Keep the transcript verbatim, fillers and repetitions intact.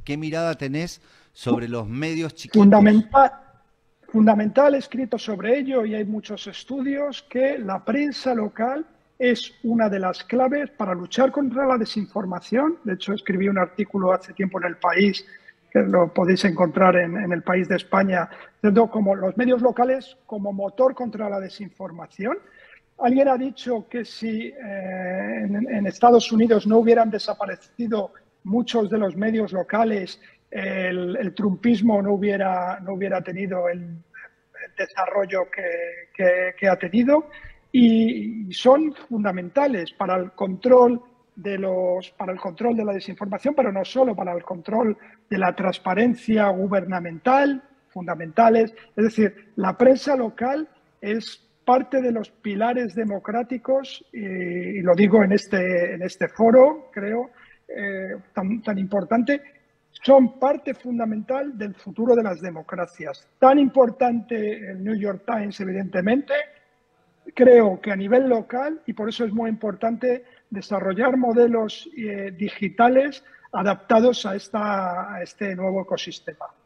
¿Qué mirada tenés sobre los medios chiquitos? Fundamental, fundamental escrito sobre ello, y hay muchos estudios, que la prensa local es una de las claves para luchar contra la desinformación. De hecho, escribí un artículo hace tiempo en El País, que lo podéis encontrar en, en El País de España, diciendo como los medios locales como motor contra la desinformación. Alguien ha dicho que si eh, en, en Estados Unidos no hubieran desaparecido muchos de los medios locales, el, el trumpismo no hubiera, no hubiera tenido el, el desarrollo que, que, que ha tenido, y son fundamentales para el control de los, para el control de la desinformación, pero no solo, para el control de la transparencia gubernamental, fundamentales. Es decir, la prensa local es parte de los pilares democráticos, y, y lo digo en este, en este foro, creo, eh, tan, tan importante, son parte fundamental del futuro de las democracias. Tan importante el New York Times, evidentemente, creo que a nivel local, y por eso es muy importante desarrollar modelos eh, digitales adaptados a, esta, a este nuevo ecosistema.